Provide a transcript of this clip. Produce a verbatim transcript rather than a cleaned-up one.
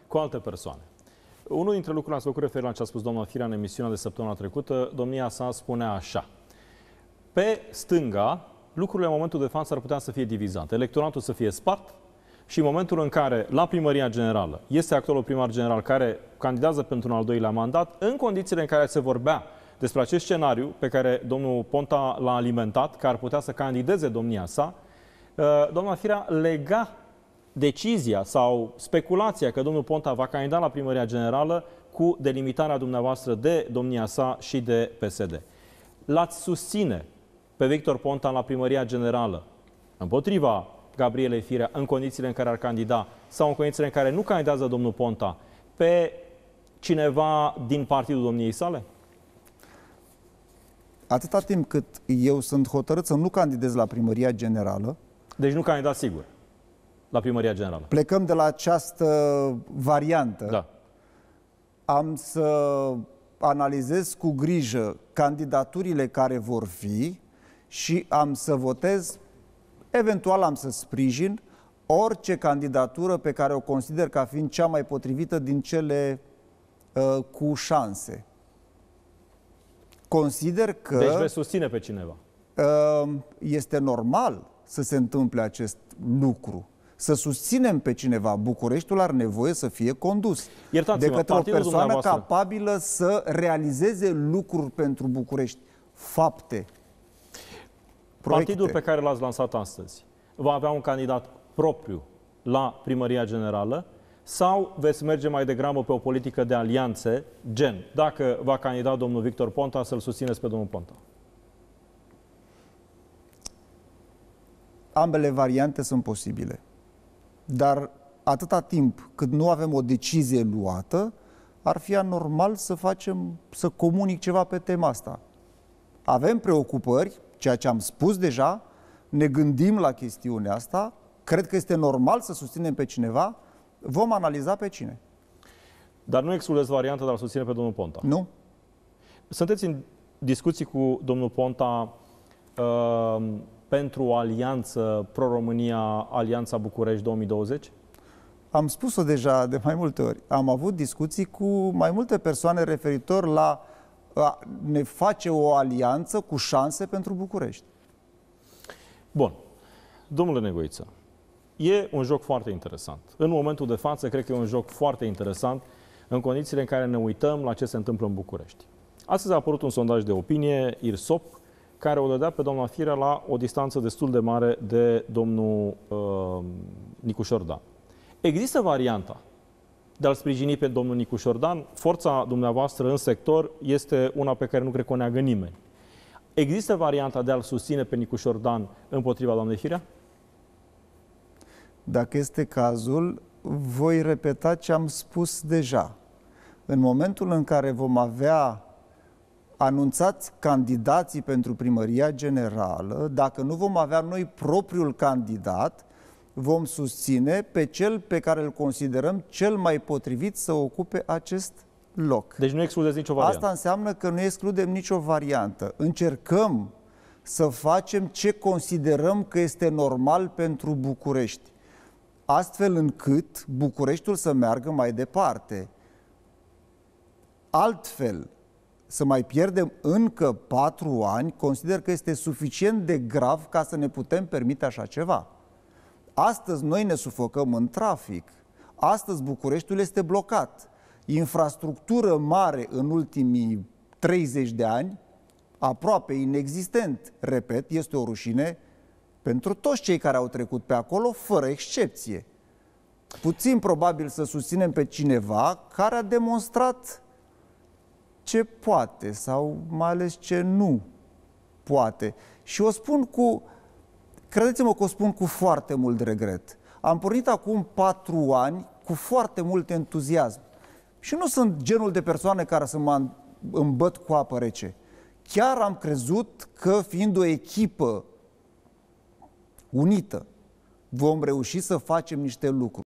cu alte persoane. Unul dintre lucrurile, ați făcut referire la ce a spus doamna Firea în emisiunea de săptămâna trecută, domnia sa spunea așa: pe stânga, lucrurile în momentul de față ar putea să fie divizate, electoratul să fie spart și în momentul în care la primăria generală este actualul primar general care candidează pentru un al doilea mandat, în condițiile în care se vorbea despre acest scenariu pe care domnul Ponta l-a alimentat, că ar putea să candideze domnia sa, doamna Firea lega decizia sau speculația că domnul Ponta va candida la primăria generală cu delimitarea dumneavoastră de domnia sa și de P S D. L-ați susține pe Victor Ponta la primăria generală împotriva Gabrielei Firea în condițiile în care ar candida sau în condițiile în care nu candidează domnul Ponta pe cineva din partidul domniei sale? Atâta timp cât eu sunt hotărât să nu candidez la primăria generală. Deci nu candidați sigur la primăria generală. Plecăm de la această variantă. Da. Am să analizez cu grijă candidaturile care vor fi și am să votez, eventual am să sprijin orice candidatură pe care o consider ca fiind cea mai potrivită din cele uh, cu șanse. Consider că... Deci veți susține pe cineva. Uh, este normal să se întâmple acest lucru. Să susținem pe cineva. Bucureștiul are nevoie să fie condus de către o persoană capabilă să realizeze lucruri pentru București. Fapte. Proiecte. Partidul pe care l-ați lansat astăzi va avea un candidat propriu la primăria generală sau veți merge mai degrabă pe o politică de alianțe, gen, dacă va candida domnul Victor Ponta, să-l susțineți pe domnul Ponta? Ambele variante sunt posibile. Dar atâta timp cât nu avem o decizie luată, ar fi anormal să facem, să comunic ceva pe tema asta. Avem preocupări, ceea ce am spus deja, ne gândim la chestiunea asta, cred că este normal să susținem pe cineva, vom analiza pe cine. Dar nu excludeți varianta de a susține pe domnul Ponta? Nu. Sunteți în discuții cu domnul Ponta uh, pentru o alianță Pro-România, Alianța București două mii douăzeci? Am spus-o deja de mai multe ori. Am avut discuții cu mai multe persoane referitor la a ne face o alianță cu șanse pentru București. Bun. Domnule Negoiță, e un joc foarte interesant. În momentul de față, cred că e un joc foarte interesant în condițiile în care ne uităm la ce se întâmplă în București. Astăzi a apărut un sondaj de opinie, IRSOP, care o dădea pe doamna Firea la o distanță destul de mare de domnul uh, Nicu Șordan. Există varianta de a-l sprijini pe domnul Nicu Șordan. Forța dumneavoastră în sector este una pe care nu cred că o neagă nimeni. Există varianta de a-l susține pe Nicu Șordan împotriva doamnei Firea? Dacă este cazul, voi repeta ce am spus deja. În momentul în care vom avea anunțați candidații pentru primăria generală, dacă nu vom avea noi propriul candidat, vom susține pe cel pe care îl considerăm cel mai potrivit să ocupe acest loc. Deci nu excludeți nicio variantă. Asta înseamnă că nu excludem nicio variantă. Încercăm să facem ce considerăm că este normal pentru București, astfel încât Bucureștiul să meargă mai departe. Altfel, să mai pierdem încă patru ani, consider că este suficient de grav ca să ne putem permite așa ceva. Astăzi noi ne sufocăm în trafic. Astăzi Bucureștiul este blocat. Infrastructură mare în ultimii treizeci de ani, aproape inexistent. Repet, este o rușine pentru toți cei care au trecut pe acolo, fără excepție. Puțin probabil să susținem pe cineva care a demonstrat ce poate sau mai ales ce nu poate. Și o spun cu, credeți-mă că o spun cu foarte mult regret. Am pornit acum patru ani cu foarte mult entuziasm. Și nu sunt genul de persoane care să mă îmbăt cu apă rece. Chiar am crezut că, fiind o echipă unită, vom reuși să facem niște lucruri.